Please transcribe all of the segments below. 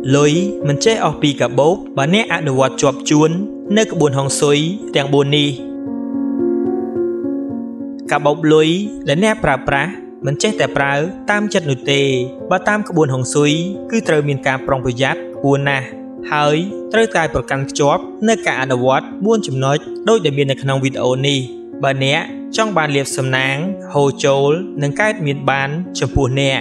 លុយមិនចេះអស់ពីកាបូបបើអ្នកអនុវត្តជាប់ជួននៅក្បួនហុងស៊ុយទាំង4នេះកាបូបលុយដែលអ្នកប្រើប្រាស់មិនចេះតែប្រើតាមចិត្តនោះទេបើតាមក្បួនហុងស៊ុយគឺត្រូវមានការប្រុងប្រយ័ត្នខ្ពស់ណាស់ហើយត្រូវតែប្រកាន់ខ្ជាប់នៅការអនុវត្ត4ចំណុចដូចដែលមាននៅក្នុងវីដេអូនេះបើអ្នកចង់បានលាភសំណាងហូរចូលនិងកើតមានបានចំពោះអ្នក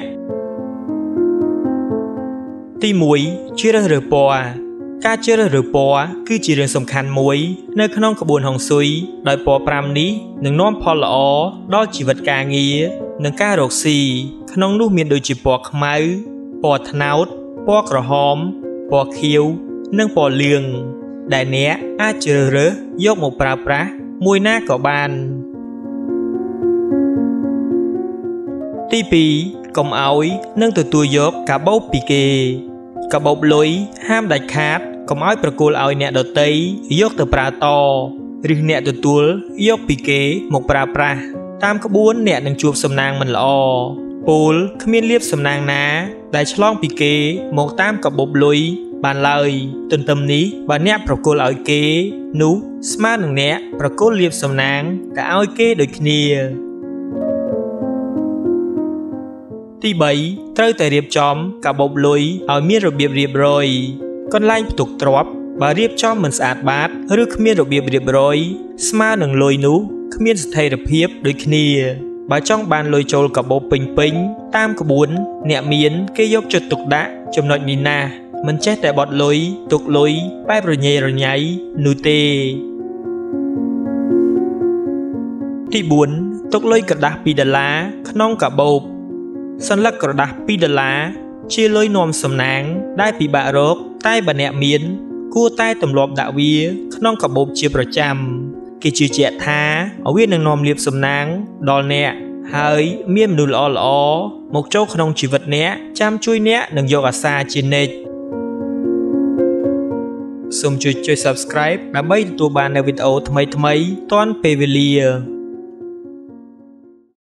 ទី1ជ្រើសរើសពណ៌ការជ្រើសរើសពណ៌គឺជារឿងសំខាន់មួយនៅក្នុងក្បួនហុងស៊ុយដោយពណ៌5នេះនឹងនាំផលល្អដល់ជីវិតការងារនិងការរកស៊ីក្នុងនោះមានដូចជាពណ៌ខ្មៅពណ៌ត្នោតពណ៌ក្រហមពណ៌ខៀវនិងពណ៌លឿងដែលអ្នកអាចជ្រើសរើសយកមកប្រើប្រាស់មួយណាក៏បានទី2កុំឲ្យនឹងទទួលយកកាបូបពីគេកាបូបលុយហាមដាច់ខាតកុំឲ្យប្រគល់ឲ្យអ្នកដទៃយកទៅប្រើតឬអ្នកទទួលយកពីគេមកប្រើប្រាស់តាមក្បួនអ្នកនឹងជួបសំណាងមិនល្អពោលគ្មានលាភសំណាងណាដែលឆ្លងពីគេមកតាមកាបូបលុយបានឡើយទន្ទឹមនេះបើអ្នកប្រគល់ឲ្យគេនោះស្មើនឹងអ្នកប្រគល់លាភសំណាងទៅឲ្យគេដូចគ្នាទី3ត្រូវតែរៀបចំកាបូបលុយឲ្យមានរបៀបរៀបរយកន្លែងផ្ទុកទ្រព្យបើរៀបចំមិនស្អាតបាតឬគ្មានរបៀបរៀបរយស្មើនឹងលុយនោះគ្មានស្ថិរភាពដូចគ្នាបើចង់បានលុយចូលកាបូបពេញតាមក្បួនអ្នកមានគេយកចិត្តទុកដាក់ចំណុចនេះណាស់មិនចេះតែបត់លុយទុកលុយបែបរញ៉េរញ៉ៃនោះទេទី4ទុកលុយក្រដាស់$2ក្នុងកាបូបសន្លឹកក្រដាស់$2ជាលុយនាំសំណាងដែលពិបាករកតែបើអ្នកមានគួរតែទម្លាប់ដាក់វាក្នុងកាបូបជាប្រចាំគេជឿជាក់ថាវានឹងនាំលាភសំណាងដល់អ្នកហើយមានមនុស្សល្អៗមកចូលក្នុងជីវិតអ្នកចាំជួយអ្នកនិងយកអាសាជានិច្ចសូមជួយ Subscribe ដើម្បីទទួលបាននូវវីដេអូថ្មីៗទាន់ពេលវេលា